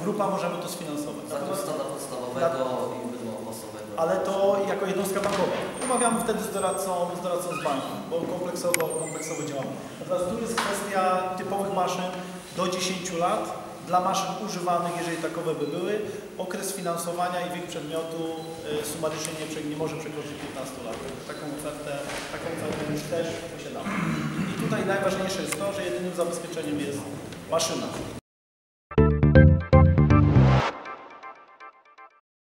grupa możemy to sfinansować. Zakres stada podstawowego i bydła opłacowego. Ale to jako jednostka bankowa. Umawiamy wtedy z doradcą z banku, bo kompleksowo działamy. Natomiast tu jest kwestia typowych maszyn do 10 lat. Dla maszyn używanych, jeżeli takowe by były, okres finansowania i wiek przedmiotu sumarycznie nie może przekroczyć 15 lat. Taką ofertę już też posiadamy. I tutaj najważniejsze jest to, że jedynym zabezpieczeniem jest maszyna.